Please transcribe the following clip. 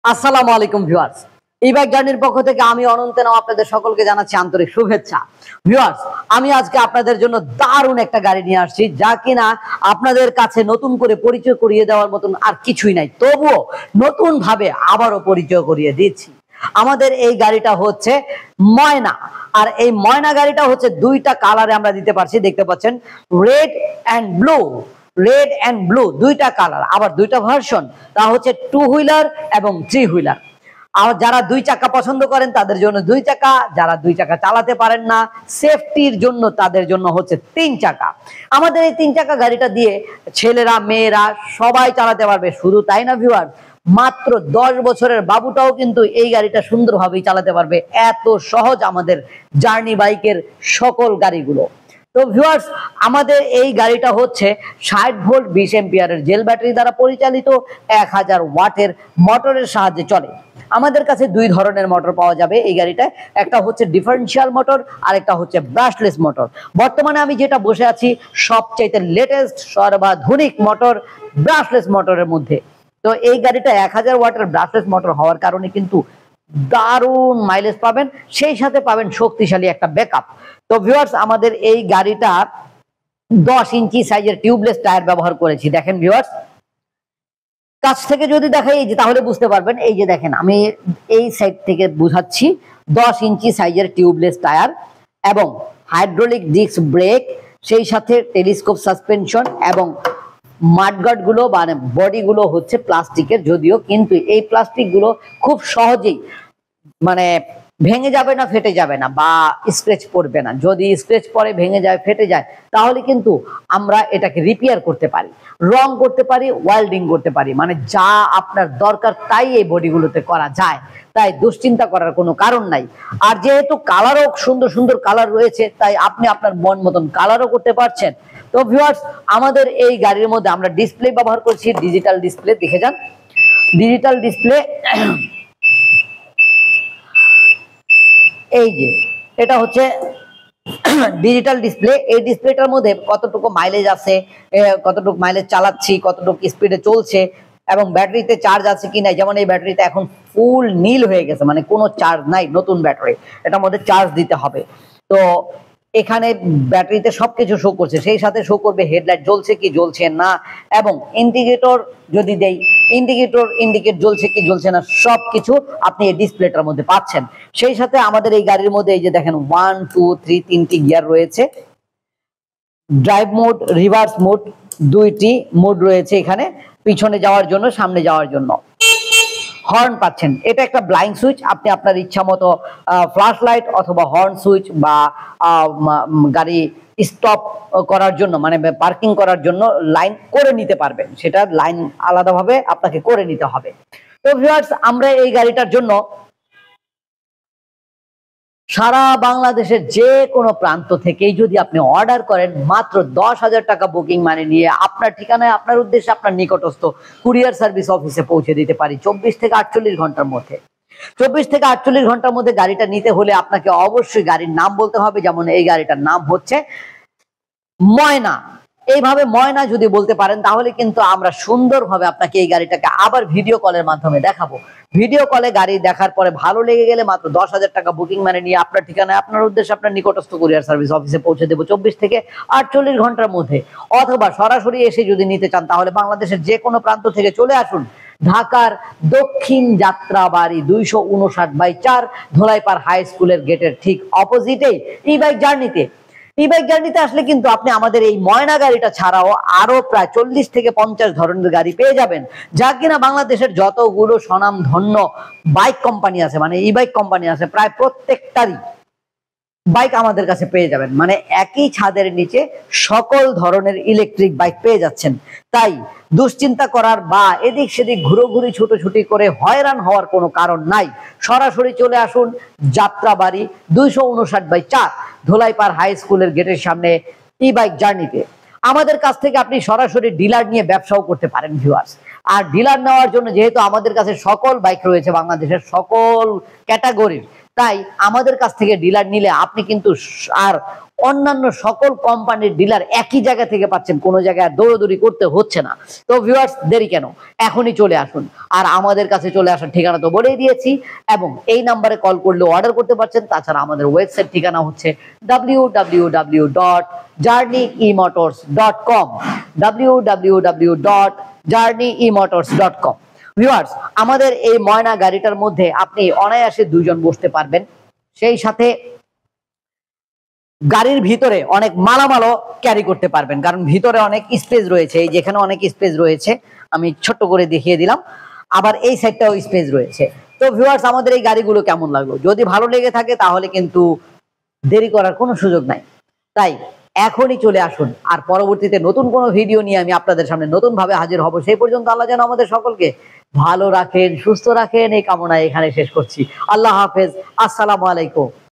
আসসালামু আলাইকুম ভিউয়ার্স, ই বাইক জার্নির পক্ষ থেকে আমি অনন্ত নাম আপনাদের সকলকে জানাচ্ছি আন্তরিক শুভেচ্ছা। ভিউয়ার্স, আমি আজকে আপনাদের জন্য দারুণ একটা গাড়ি নিয়ে আসছি, যা কিনা আপনাদের কাছে নতুন করে পরিচয় করিয়ে দেওয়ার মতন আর কিছুই নাই, তবুও নতুন ভাবে আবারও পরিচয় করিয়ে দিচ্ছি। আমাদের এই গাড়িটা হচ্ছে ময়না, আর এই ময়না গাড়িটা হচ্ছে দুইটা কালারে আমরা দিতে পারছি, দেখতে পাচ্ছেন red and blue. Red and blue দুইটা কালার, আবার দুইটা ভার্সন, তা হচ্ছে 2 হুইলার এবং 3 হুইলার। আর যারা 2 চাকা পছন্দ করেন তাদের জন্য 2 চাকা, যারা 2 চাকা চালাতে পারেন না সেফটির জন্য তাদের জন্য হচ্ছে 3 চাকা। আমাদের এই 3 চাকা গাড়িটা দিয়ে ছেলেরা মেয়েরা সবাই চালাতে পারবে। শুধু তাই না ভিউয়ার, মাত্র 10 বছরের বাবুটাও কিন্তু এই গাড়িটা সুন্দরভাবেই চালাতে পারবে। এত সহজ আমাদের জার্নি বাইকের সকল গাড়িগুলো। তো ভিউয়ার্স, আমাদের এই গাড়িটা হচ্ছে 60 ভোল্ট 20 এম্পিয়ারের জেল ব্যাটারি দ্বারা পরিচালিত 1000 ওয়াটের মোটরের সাহায্যে চলে। আমাদের কাছে 2 ধরনের মোটর পাওয়া যাবে এই গাড়িটায়, একটা হচ্ছে ডিফারেন্সিয়াল মোটর আর একটা হচ্ছে ব্রাশলেস মোটর। বর্তমানে আমি যেটা বসে আছি সবচাইতে লেটেস্ট সর্বাধুনিক মোটর ব্রাশলেস মোটরের মধ্যে। তো এই গাড়িটা 1000 ওয়াটের ব্রাশলেস মোটর হওয়ার কারণে কিন্তু দারুণ মাইলেজ পাবেন, সেই সাথে পাবেন শক্তিশালী একটা ব্যাকআপ। তো ভিউয়ার্স, আমাদের এই গাড়িটা 10 ইঞ্চি সাইজের টিউবলেস টায়ার ব্যবহার করেছি। দেখেন ভিউয়ার্স, কাছ থেকে যদি দেখাই এই যে, তাহলে বুঝতে পারবেন। এই যে দেখেন, আমি এই সাইড থেকে বুঝাচ্ছি। 10 ইঞ্চি সাইজের টিউবলেস টায়ার এবং হাইড্রোলিক ডিস্ক ব্রেক, সেই সাথে টেলিস্কোপ সাসপেনশন এবং মাডগার্ড গুলো মানে বডি গুলো হচ্ছে প্লাস্টিকের, যদিও কিন্তু এই প্লাস্টিক গুলো খুব সহজেই মানে ভেঙে যাবে না, ফেটে যাবে না বা স্ক্র্যাচ পড়বে না। যদি স্ক্র্যাচ পড়ে, ভেঙে যায়, ফেটে যায়, তাহলে কিন্তু আমরা এটাকে রিপেয়ার করতে পারি, রং করতে পারি, ওয়েল্ডিং করতে পারি, মানে যা আপনার দরকার তাই এই বডিগুলোতে করা যায়। তাই দুশ্চিন্তা করার কোনো কারণ নাই। আর যেহেতু কালারও সুন্দর সুন্দর কালার রয়েছে, তাই আপনি আপনার মন মতন কালারও করতে পারছেন। তো ভিউয়ার্স, আমাদের এই গাড়ির মধ্যে আমরা ডিসপ্লে ব্যবহার করছি, ডিজিটাল ডিসপ্লে। দেখে যান, ডিজিটাল ডিসপ্লে। এই যে এটা হচ্ছে ডিজিটাল ডিসপ্লে। এই ডিসপ্লেটার মধ্যে কতটুকু মাইলেজ আছে, কতটুকু মাইলেজ চালাচ্ছি, কতটুকু স্পিডে চলছে এবং ব্যাটারিতে চার্জ আছে কি নাই। যেমন এই ব্যাটারিতে এখন ফুল নীল হয়ে গেছে, মানে কোনো চার্জ নাই, নতুন ব্যাটারি, এটার মধ্যে চার্জ দিতে হবে। তো এখানে ব্যাটারিতে সবকিছু শো করছে, সেই সাথে শো করবে হেডলাইট জ্বলছে কি জ্বলছে না, এবং ইন্ডিকেটর যদি দেই, ইন্ডিকেট জ্বলছে কি জ্বলছে না, সবকিছু আপনি এই ডিসপ্লেটার মধ্যে পাচ্ছেন। সেই সাথে আমাদের এই গাড়ির মধ্যে এই যে দেখেন 1 2 3 3টি গিয়ার রয়েছে। ড্রাইভ মোড, রিভার্স মোড, 2টি মোড রয়েছে এখানে, পিছনে যাওয়ার জন্য, সামনে যাওয়ার জন্য। হর্ন পাচ্ছেন, এটা একটা ব্লাইন্ড সুইচ, আপনি আপনার ইচ্ছা মতো ফ্ল্যাশ লাইট অথবা হর্ন সুইচ বা গাড়ি স্টপ করার জন্য মানে পার্কিং করার জন্য লাইন করে নিতে পারবেন। সেটা লাইন আলাদাভাবে আপনাকে করে নিতে হবে। তো ভিউয়ার্স, আমরা এই গাড়িটার জন্য সারা বাংলাদেশের যে কোনো প্রান্ত থেকেই যদি আপনি অর্ডার করেন, মাত্র 10,000 টাকা বুকিং মানি নিয়ে আপনার ঠিকানায়, আপনার উদ্দেশ্যে, আপনার নিকটস্থ কুরিয়ার সার্ভিস অফিসে পৌঁছে দিতে পারি 24 থেকে 48 ঘন্টার মধ্যে। 24 থেকে 48 ঘন্টার মধ্যে গাড়িটা নিতে হলে আপনাকে অবশ্যই গাড়ির নাম বলতে হবে। যেমন এই গাড়িটার নাম হচ্ছে ময়না। এইভাবে ময়না যদি বলতে পারেন, তাহলে কিন্তু আমরা সুন্দরভাবে আপনাকে এই গাড়িটাকে আবার ভিডিও কলের মাধ্যমে দেখাবো। ভিডিও কলে গাড়ি দেখার পরে ভালো লেগে গেলে মাত্র 10,000 টাকা বুকিং মানে নিয়ে আপনার ঠিকানায়, আপনার উদ্দেশ্যে, আপনার নিকটস্থ কুরিয়ার সার্ভিস অফিসে পৌঁছে দেবো 24 থেকে 48 ঘন্টার মধ্যে। অথবা সরাসরি এসে যদি নিতে চান, তাহলে বাংলাদেশের যে কোনো প্রান্ত থেকে চলে আসুন ঢাকার দক্ষিণ যাত্রাবাড়ি 259/4 ধোলাইপাড় হাই স্কুলের গেটের ঠিক অপোজিটেই ই বাইক জার্নিতে। ই বাইক জার্নিতে আসলে কিন্তু আপনি আমাদের এই ময়না গাড়িটা ছাড়াও আরো প্রায় 40 থেকে 50 ধরনের গাড়ি পেয়ে যাবেন, যা কিনা বাংলাদেশের যতগুলো স্বনামধন্য বাইক কোম্পানি আছে, মানে ই বাইক কোম্পানি আছে, প্রায় প্রত্যেকটারই বাইক আমাদের কাছে পেয়ে যাবেন। মানে একই ছাদের নিচে সকল ধরনের ইলেকট্রিক বাইক পেয়ে যাচ্ছেন। তাই দুশ্চিন্তা করার বা এদিক সেদিক ঘুরোঘুরি ছুটোছুটি করে হয়রান হওয়ার কোনো কারণ নাই। সরাসরি চলে আসুন যাত্রাবাড়ি 259/4 ধোলাইপাড় হাই স্কুলের গেটের সামনে ই বাইক জার্নিতে। আমাদের কাছ থেকে আপনি সরাসরি ডিলার নিয়ে ব্যবসাও করতে পারেন ভিউয়ার্স। আর ডিলার নেওয়ার জন্য যেহেতু আমাদের কাছে সকল বাইক রয়েছে বাংলাদেশের সকল ক্যাটাগরির, তাই আমাদের কাছ থেকে ডিলার নিলে আপনি কিন্তু আর অন্যান্য সকল কোম্পানির ডিলার একই জায়গা থেকে পাচ্ছেন, কোনো জায়গায় দৌড়াদৌড়ি করতে হচ্ছে না। তো ভিউয়ার্স, দেরি কেন, এখনই চলে আসুন। আর আমাদের কাছে চলে আসার ঠিকানা তো বলেই দিয়েছি, এবং এই নাম্বারে কল করলে অর্ডার করতে পারছেন। তাছাড়া আমাদের ওয়েবসাইট ঠিকানা হচ্ছে www.journeyeemotors.com, www.journeyeemotors.com। ভিউয়ার্স, আমাদের এই ময়না গাড়িটার মধ্যে আপনি অনায়াসে 2 জন বসতে পারবেন, সেই সাথে গাড়ির ভিতরে অনেক মালামালও ক্যারি করতে পারবেন, কারণ ভিতরে অনেক স্পেস রয়েছে। এই যেখানে অনেক স্পেস রয়েছে, আমি ছোট্ট করে দেখিয়ে দিলাম, আবার এই সাইডটাও স্পেস রয়েছে। তো ভিউয়ার্স, আমাদের এই গাড়িগুলো কেমন লাগলো? যদি ভালো লেগে থাকে তাহলে কিন্তু দেরি করার কোনো সুযোগ নাই। তাই এখনই চলে আসুন, আর পরবর্তীতে নতুন কোনো ভিডিও নিয়ে আমি আপনাদের সামনে নতুন ভাবে হাজির হব। সেই পর্যন্ত আল্লাহ যেন আমাদের সকলকে ভালো রাখেন, সুস্থ রাখেন, এই কামনায় এখানে শেষ করছি। আল্লাহ হাফেজ, আসসালামু আলাইকুম।